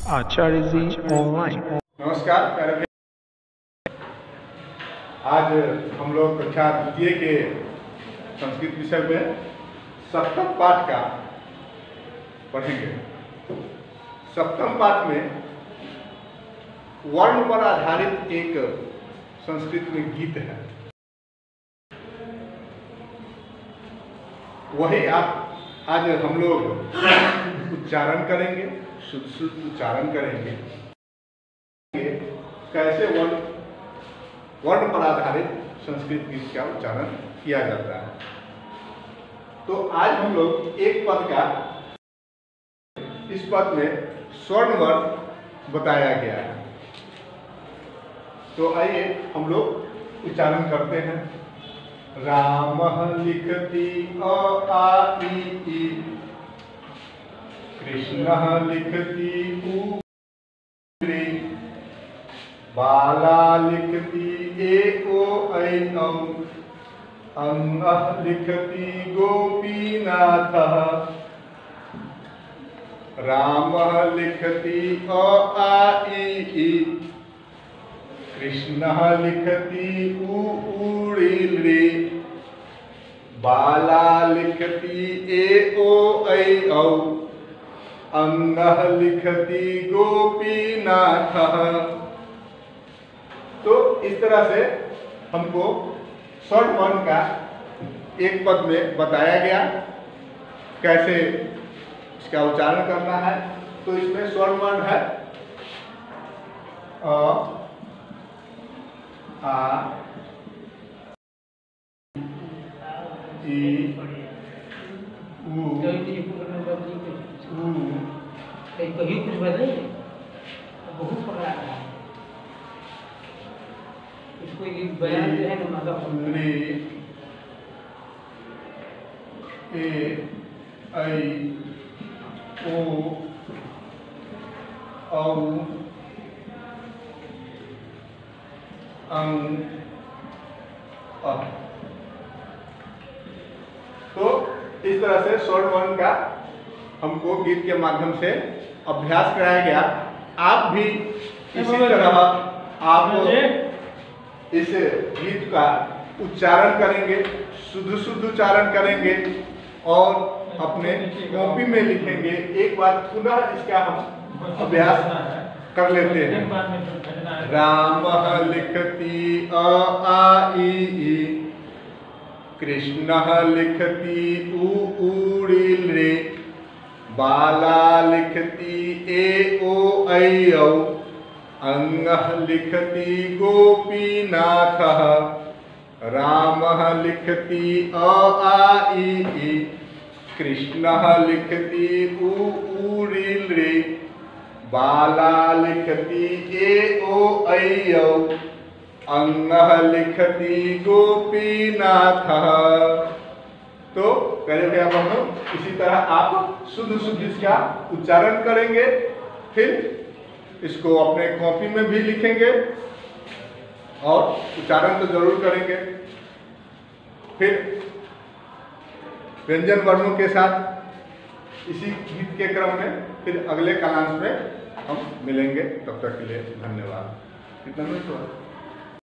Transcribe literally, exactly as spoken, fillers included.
आचार्य जी online. नमस्कार प्यारे भाई, आज हम लोग कक्षा द्वितीय के संस्कृत विषय में सप्तम पाठ का पढ़ेंगे। सप्तम पाठ में वर्ण पर आधारित एक संस्कृत में गीत है, वही आप आज हम लोग उच्चारण करेंगे, शुद्ध शुद्ध उच्चारण करेंगे। कैसे वर्ण वर्ण पर आधारित संस्कृत गीत का उच्चारण किया जाता है। तो आज हम लोग एक पद का, इस पद में स्वर्ण वर्ण बताया गया है। तो आइए हम लोग उच्चारण करते हैं। रामः लिखति अ आ इ ई, कृष्णः लिखति उ ऋ, बाला लिखति ए ओ ऐ औ, अंगः लिखति गोपीनाथः, रामः लिखति अ आ इ ई, कृष्णः लिखति उ ऊ ऋ ऋ, बाला लिखति ए ओ ऐ औ, अंगः लिखति गोपीनाथः। तो इस तरह से हमको स्वर्ण वर्ण का एक पद में बताया गया, कैसे इसका उच्चारण करना है। तो इसमें स्वर्ण वर्ण है अ, आ, ई, उ, ऊ, कहीं कुछ बदले बहुत पकड़ा है इसको, ये बयान जो है ना मतलब ए ऐ ओ औ अंग अ। तो इस तरह से स्वर्ण वर्ण का हमको गीत के माध्यम से अभ्यास कराया गया। आप भी इसी तरह आप इस गीत का उच्चारण करेंगे, शुद्ध शुद्ध उच्चारण करेंगे और अपने कॉपी में लिखेंगे। एक बार पुनः इसका हम अभ्यास कर लेते हैं। रामः लिखति अ आ इ ई, कृष्णः लिखति उ ऊ ऋ ऋ, बाला लिखति ए ओ ऐ औ, अंगः लिखति गोपीनाथः, रामः लिखति अ आ इ ई, कृष्णः लिखति उ ऊ ऋ ऋ, बाला लिखति ए ओ ऐ औ, अंगः लिखति गोपीनाथः। तो पहले भैया हम लोग इसी तरह आप शुद्ध शुद्ध इसका उच्चारण करेंगे, फिर इसको अपने कॉपी में भी लिखेंगे और उच्चारण तो जरूर करेंगे। फिर व्यंजन वर्णों के साथ इसी गीत के क्रम में फिर अगले कालांश में हम मिलेंगे। तब तक के लिए धन्यवाद। कितना मिनट हुआ?